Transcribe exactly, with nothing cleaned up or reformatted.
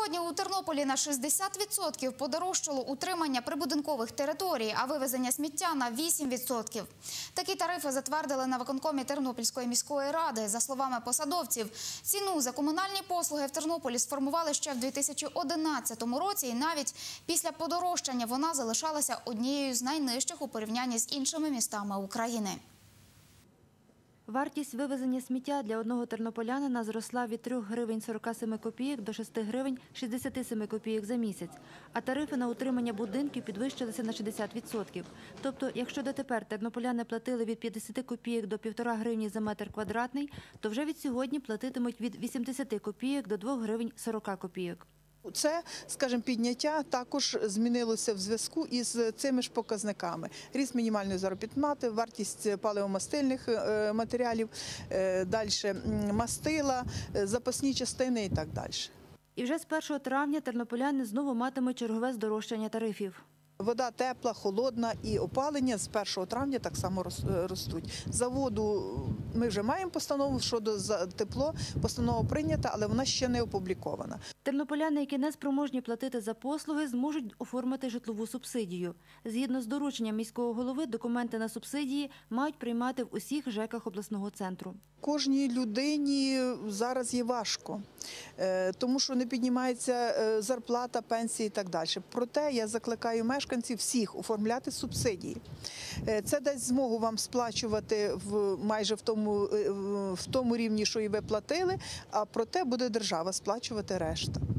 Сьогодні у Тернополі на шістдесят відсотків подорожчало утримання прибудинкових територій, а вивезення сміття на вісім відсотків. Такі тарифи затвердили на виконкомі Тернопільської міської ради. За словами посадовців, ціну за комунальні послуги в Тернополі сформували ще в дві тисячі одинадцятому році, і навіть після подорожчання вона залишалася однією з найнижчих у порівнянні з іншими містами України. Вартість вивезення сміття для одного тернополянина зросла від трьох гривень сорока семи копійок до шести гривень шістдесяти семи копійок за місяць, а тарифи на утримання будинків підвищилися на шістдесят відсотків. Тобто, якщо дотепер тернополяни платили від п'ятдесяти копійок до півтора гривні за метр квадратний, то вже від сьогодні платитимуть від вісімдесяти копійок до двох гривень сорока копійок. Це, скажімо, підняття також змінилося в зв'язку із цими ж показниками. Ріст мінімальної заробітної плати, вартість паливомастильних матеріалів, далі мастила, запасні частини і так далі. І вже з першого травня тернополяни знову матимуть чергове здорожчання тарифів. Вода тепла, холодна і опалення з першого травня так само ростуть. За воду ми вже маємо постанову, щодо тепло постанова прийнята, але вона ще не опублікована. Тернополяни, які не спроможні платити за послуги, зможуть оформити житлову субсидію. Згідно з дорученням міського голови, документи на субсидії мають приймати в усіх ЖЕКах обласного центру. Кожній людині зараз є важко, тому що не піднімається зарплата, пенсії і так далі. Проте я закликаю мешканців всіх оформляти субсидії. Це дасть змогу вам сплачувати в, майже в тому, в тому рівні, що і ви платили, а проте буде держава сплачувати решту.